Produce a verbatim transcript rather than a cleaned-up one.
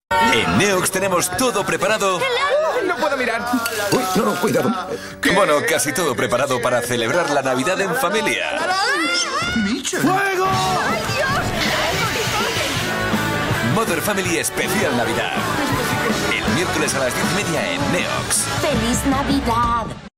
En Neox tenemos todo preparado. Uy, no puedo mirar. Uy, no, no, cuidado. Bueno, casi todo preparado para celebrar la Navidad en familia. ¡Fuego! Mother Family Especial Navidad. El miércoles a las diez y media en Neox. ¡Feliz Navidad!